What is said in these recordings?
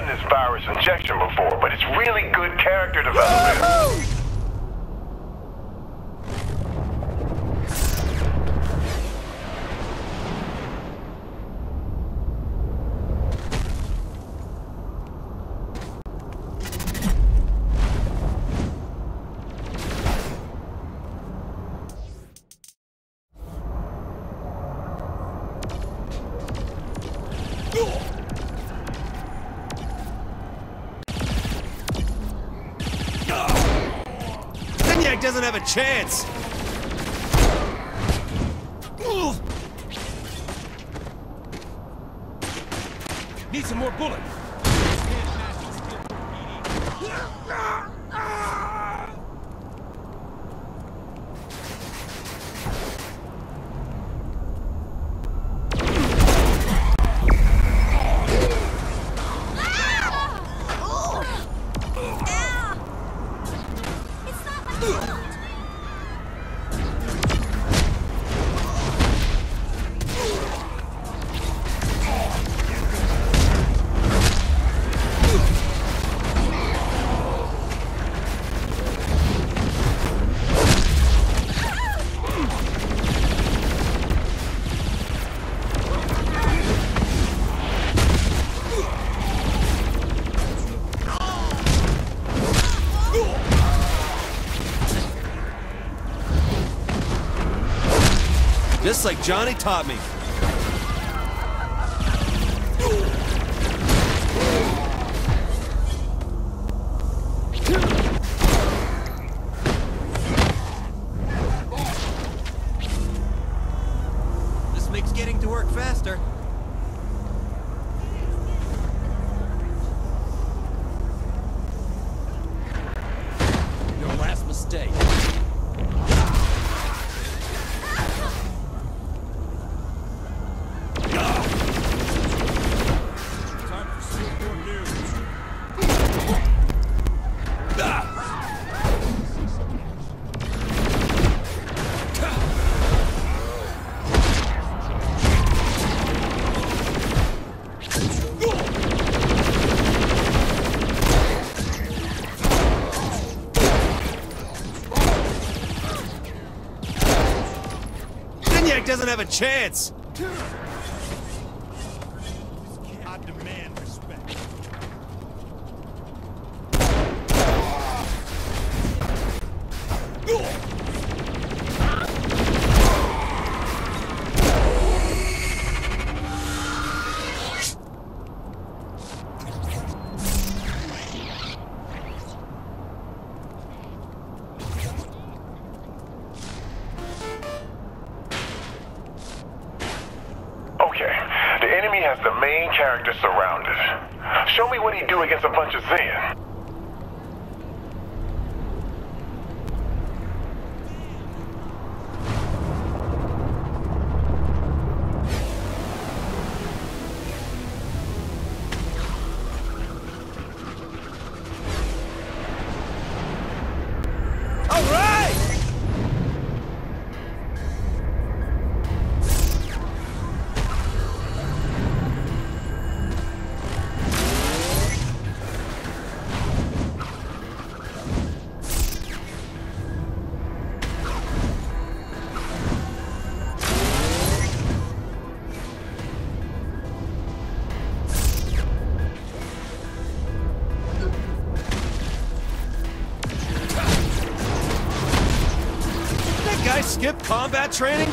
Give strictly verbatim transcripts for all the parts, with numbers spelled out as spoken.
this virus injection before, but it's really good character development. Doesn't have a chance. Need some more bullets. Just like Johnny taught me. This makes getting to work faster. Your last mistake. Doesn't have a chance. I demand respect. The main character surrounded. Show me what he'd do against a bunch of Zen. All right! Skip combat training?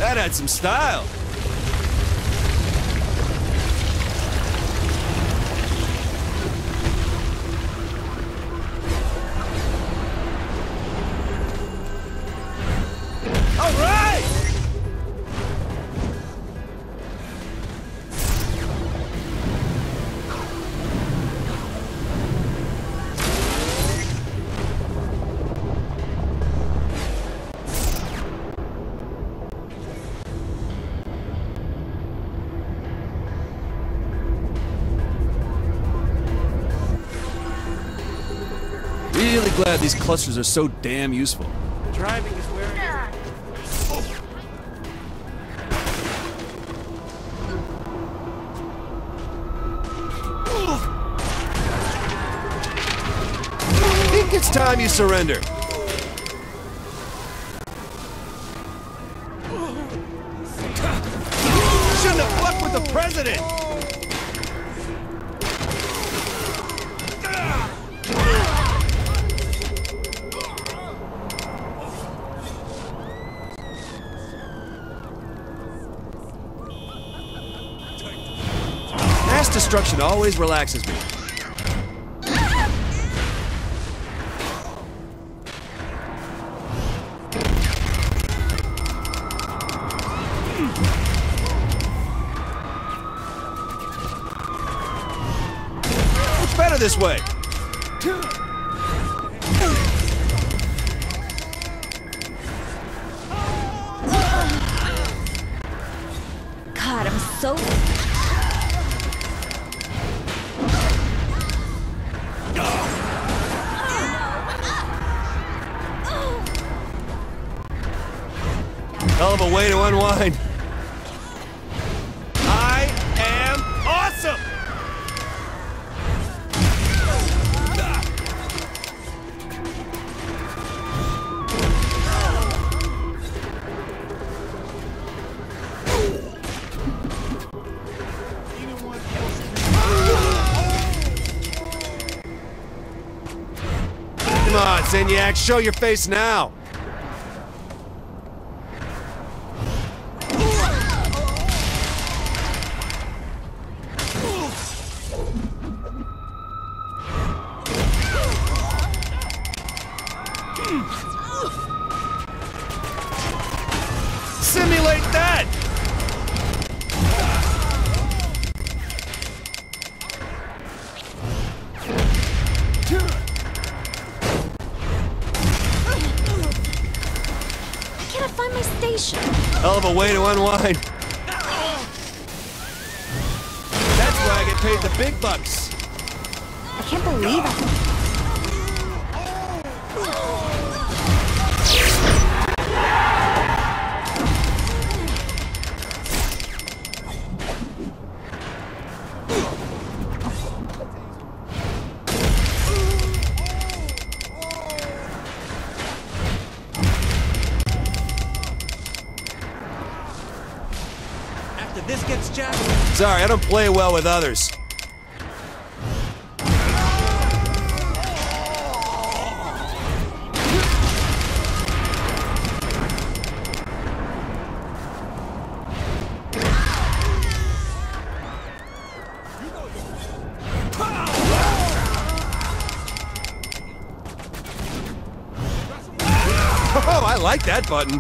That had some style. All right! Really glad these clusters are so damn useful. Driving is where... I think it's time you surrender. Shouldn't have fucked with the president! Mass destruction always relaxes me. It's better this way. God, I'm so... Hell of a way to unwind. I am awesome! Come on, Zenyak, show your face now! Simulate that! I cannot find my station. Hell of a way to unwind. That's where I get paid the big bucks. I can't believe it. This gets jacked. Sorry, I don't play well with others. Oh, I like that button.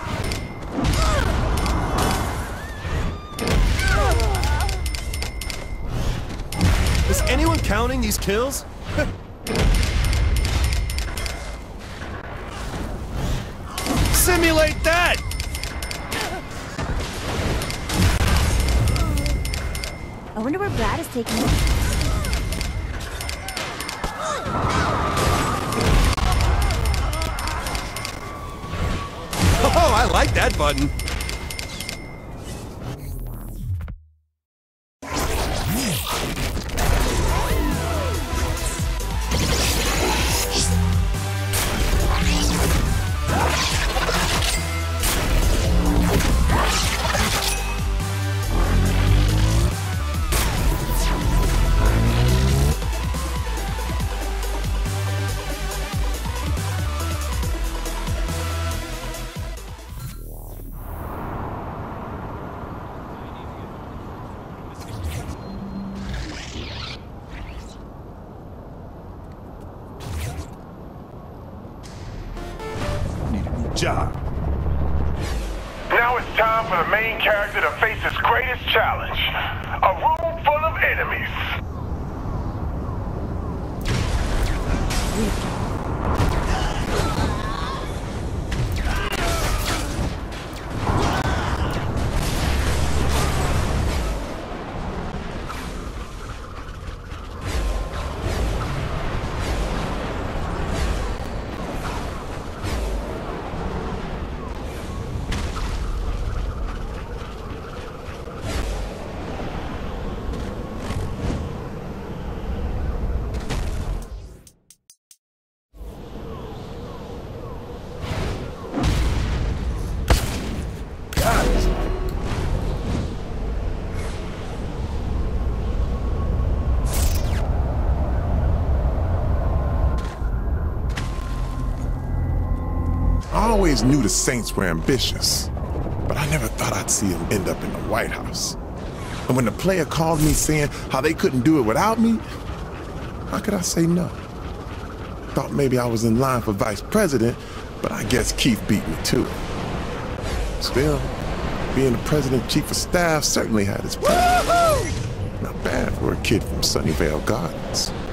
Is anyone counting these kills? Simulate that! I wonder where Brad is taking me. Oh, I like that button. job. Now it's time for the main character to face his greatest challenge. A room full of enemies. I always knew the Saints were ambitious, but I never thought I'd see them end up in the White House. And when the player called me saying how they couldn't do it without me, how could I say no? Thought maybe I was in line for vice president, but I guess Keith beat me to it. Still, being the president chief of staff certainly had its perks. Not bad for a kid from Sunnyvale Gardens.